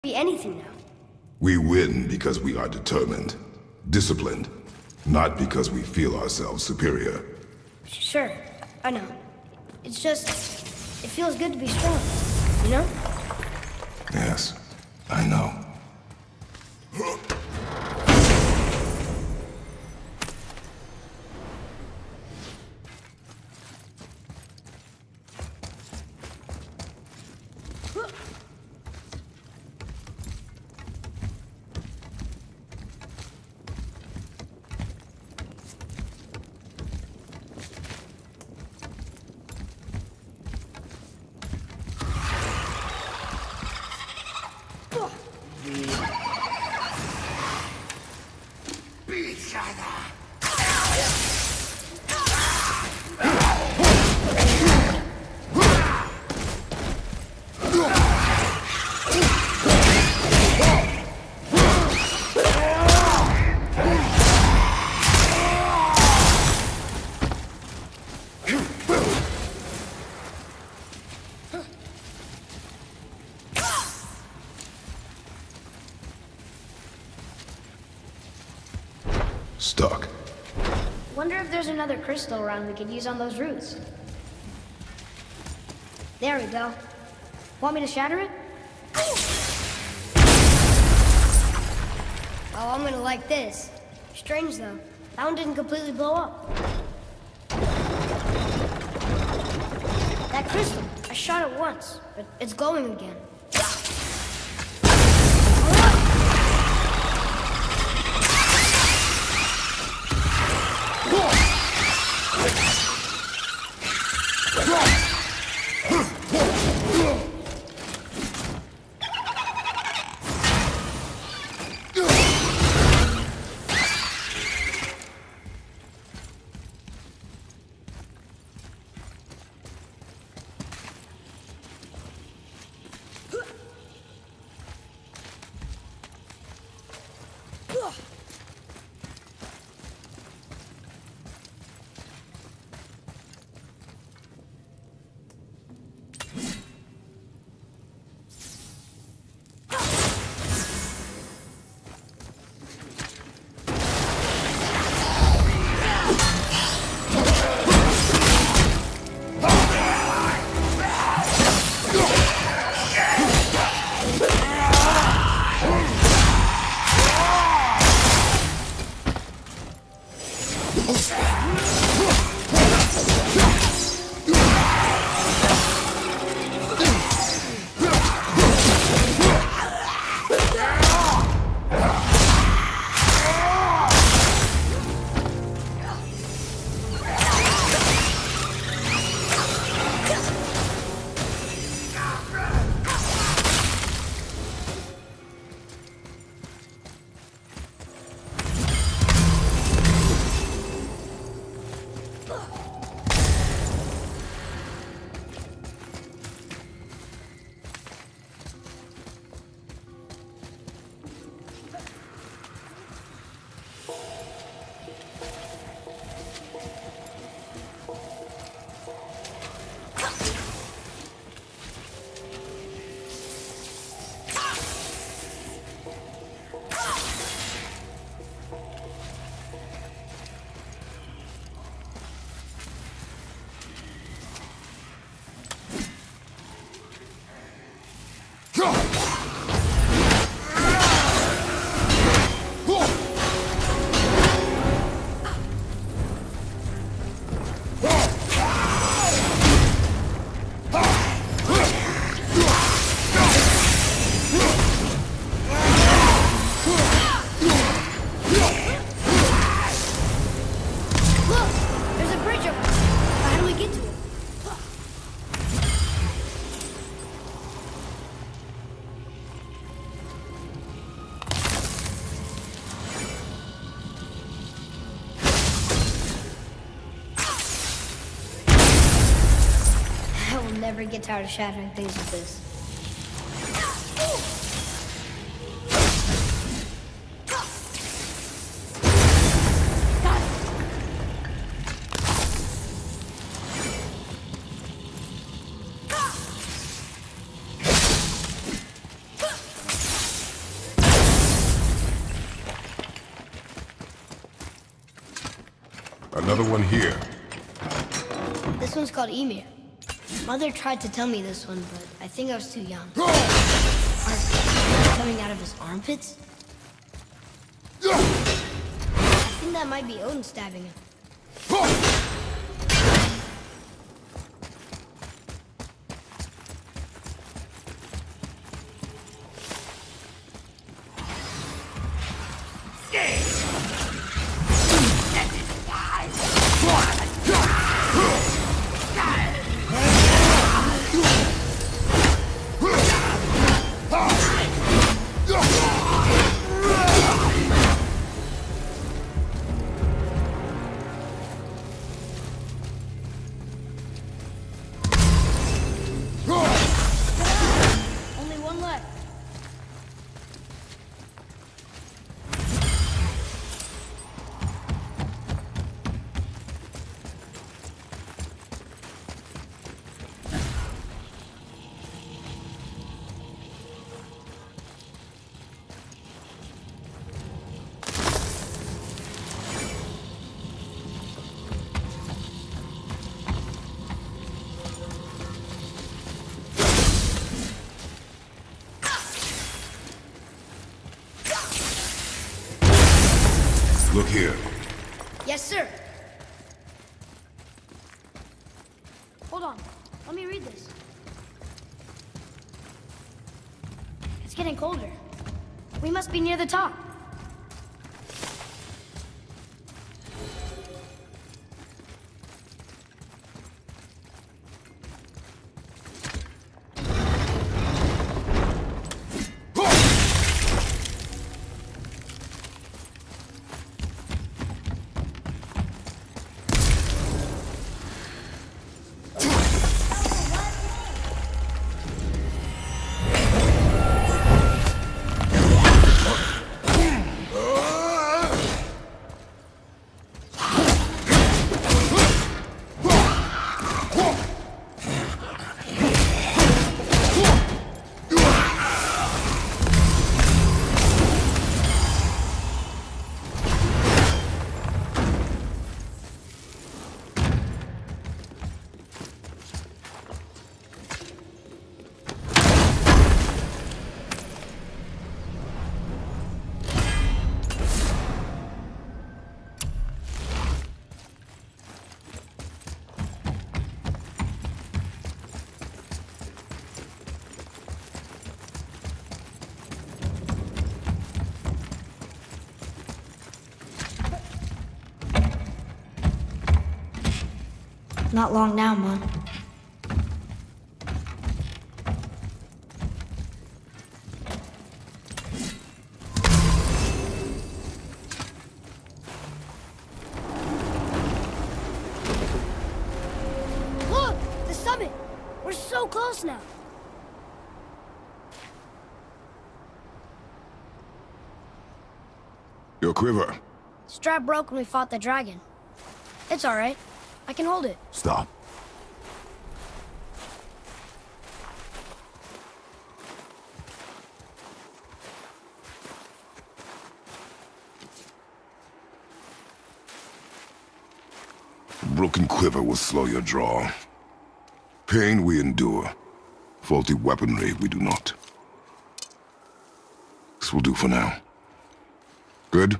Be anything now. We win because we are determined, disciplined, not because we feel ourselves superior. Sure, I know. It's just, it feels good to be strong, you know? Yes, I know. Stuck. Wonder if there's another crystal around we could use on those roots. There we go. Want me to shatter it? Oh, I'm gonna like this. Strange though. That one didn't completely blow up. That crystal, I shot it once, but it's glowing again. Never get tired of shattering things with this. Another one here. This one's called Emir. Mother tried to tell me this one, but I think I was too young. Are they coming out of his armpits? I think that might be Odin stabbing him. Only one left. Look here. Yes, sir. Hold on. Let me read this. It's getting colder. We must be near the top. Not long now, Mom. Look! The summit! We're so close now! Your quiver. Strap broke when we fought the dragon. It's all right. I can hold it. Stop. A broken quiver will slow your draw. Pain we endure. Faulty weaponry we do not. This will do for now. Good?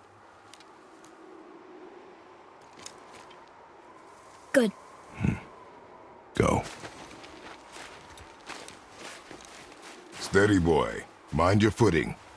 Good. Go. Steady, boy. Mind your footing.